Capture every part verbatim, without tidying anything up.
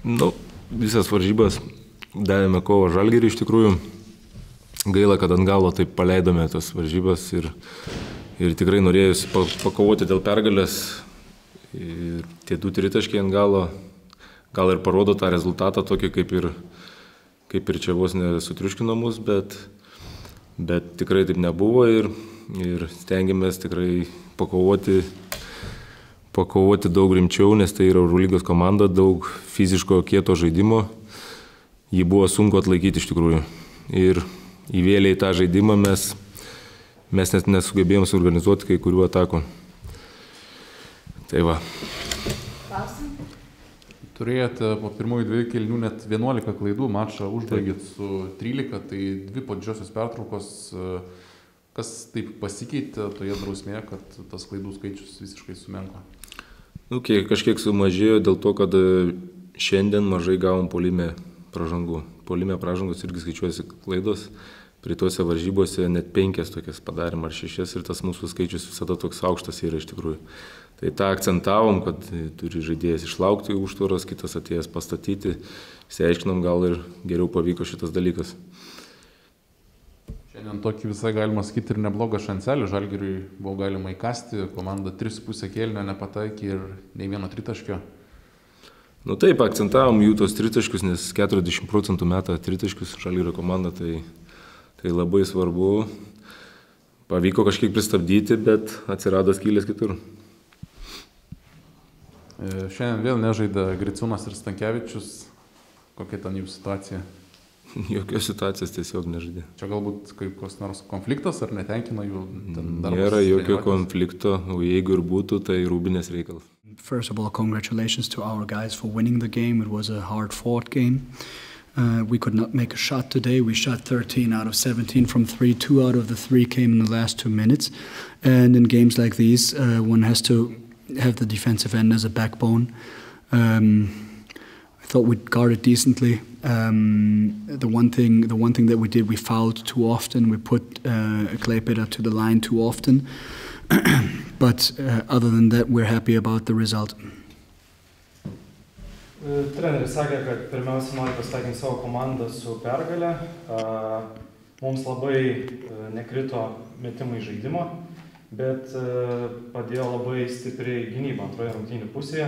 Nu, visas varžybas davėme kovo Žalgiriui iš tikrųjų. Gaila, kad ant galo taip paleidome tas varžybas ir, ir tikrai norėjusi pakovoti dėl pergalės. Ir tie du tritaškiai ant galo gal ir parodo tą rezultatą tokį, kaip ir, kaip ir čia vos nesutriuškino mus, bet, bet tikrai taip nebuvo ir, ir stengiamės tikrai pakovoti pakovoti daug rimčiau, nes tai yra Eurolygos komanda, daug fiziško kieto žaidimo. Jį buvo sunku atlaikyti iš tikrųjų. Ir įvėlę į tą žaidimą mes, mes net nesugebėjom suorganizuoti kai kurių atakų. Tai va. Turėjote po pirmųjų dviejų kėlinių net vienuolika klaidų, mačą užbaigėt su trylika, tai dvi po didžiosios pertraukos. Kas taip pasikeitė toje drausmėje, kad tas klaidų skaičius visiškai sumenko? Nu, kažkiek sumažėjo dėl to, kad šiandien mažai gavom puolime pražangų. Puolime pražangos irgi skaičiuojasi klaidos. Prie tuose varžybose net penkias tokias padarėm ar šešias ir tas mūsų skaičius visada toks aukštas yra iš tikrųjų. Tai tą akcentavom, kad turi žaidėjas išlaukti užtvaros, kitas atėjęs pastatyti. Išsiaiškinom, gal ir geriau pavyko šitas dalykas. Šiandien tokį visai galima sakyti ir neblogą šanselį. Žalgiriui buvo galima įkasti, komanda tris su puse kėlinio nepataikė ir nei vieno tritaškio. Nu taip, akcentavom jų tos tritaškius, nes keturiasdešimt procentų meta tritaškius Žalgirio komanda, tai, tai labai svarbu. Pavyko kažkiek pristabdyti, bet atsirado skylės kitur. Šiandien vėl nežaidė Griciūnas ir Stankevičius. Kokia ten jų situacija? Jokios situacijos tiesiog nežaidė. Čia galbūt koks nors konfliktas ar netenkina jų darbas? Nėra jokio konflikto, o jeigu ir būtų, tai Rūbinės reikalas. First of all, congratulations to our guys for winning the game. It was a hard-fought game. Uh, we could not make a shot today. We shot thirteen out of seventeen from three. Two out of the three came in the last two minutes. And in games like these, uh, one has to have the defensive end as a backbone. Um, I thought we guarded decently. Um, the one thing, the one thing that we did, we fouled too often. We put uh, Klaipėda to the line too often. But uh, other than that, we're happy about the result. Treneris sakė, kad pirmiausia nori pasveikinti savo komandą su pergale. Mums labai nekrito metimai žaidimo, bet padėjo labai stipriai gynybą antroje rungtynių pusėje.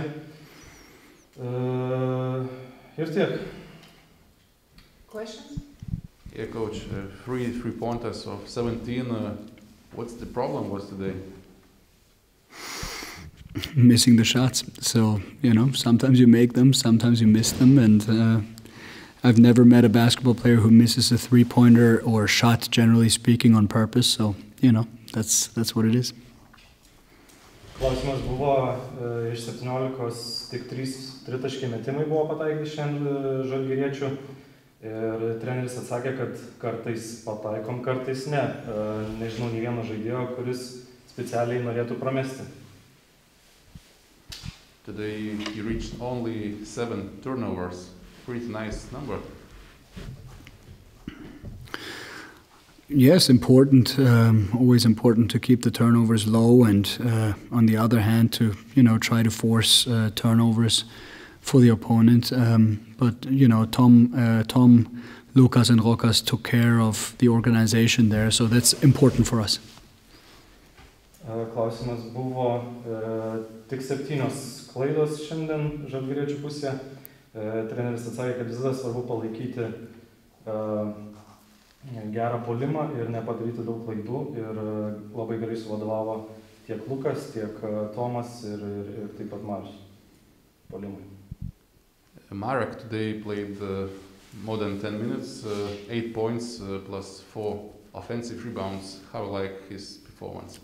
Ir tiek. Questions? Yeah, coach. Uh, three three pointers of seventeen. Uh, what's the problem was today? Missing the shots. So, you know, sometimes you make them, sometimes you miss them. And uh, I've never met a basketball player who misses a three-pointer or shot, generally speaking, on purpose. So, you know, that's, that's what it is. Klausimas buvo, iš septyniolikos tik trys tritaškiai metimai buvo pataikyti šiandien žalgiriečių. Ir treneris atsakė, kad kartais pataikom, kartais ne. Nežinau nei vieno žaidėjo, kuris specialiai norėtų pramesti. Today you reached only seven turnovers. Pretty nice number. Yes, important. Um, always important to keep the turnovers low, and uh, on the other hand, to you know try to force uh, turnovers for the opponent. Um, but you know, Tom, uh, Tom, Lucas, and Rokas took care of the organization there, so that's important for us. Klausimas buvo tik septynios klaidos šiandien žalgiriečių pusėje. Treneris atsakė, kad visada svarbu palaikyti gerą puolimą ir nepadaryti daug klaidų. Ir labai gerai suvadovavo tiek Lukas, tiek Tomas ir, ir, ir taip pat Marius puolimui. Marek today played uh, more than ten minutes, uh, eight points uh, plus four offensive rebounds. How do you like his performance?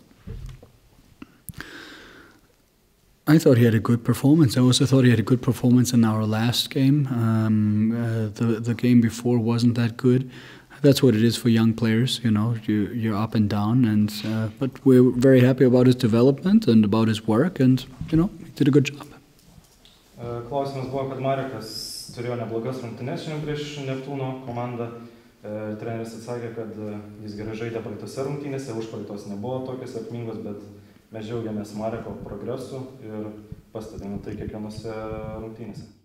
I thought he had a good performance. I also thought he had a good performance in our last game. Um, uh, the the game before wasn't that good. That's what it is for young players, you know. You you're up and down, and uh, but we're very happy about his development and about his work, and you know he did a good job. Klausimas buvo, kad Marekas turėjo neblogas rungtynes šiandien prieš Neptūno komandą. Treneris atsakė, kad jis gerai žaidė praeitose rungtynėse, užpraeitos nebuvo tokios sėkmingos, bet mes džiaugiamės Mareko progresu ir pastebime tai kiekvienose rungtynėse.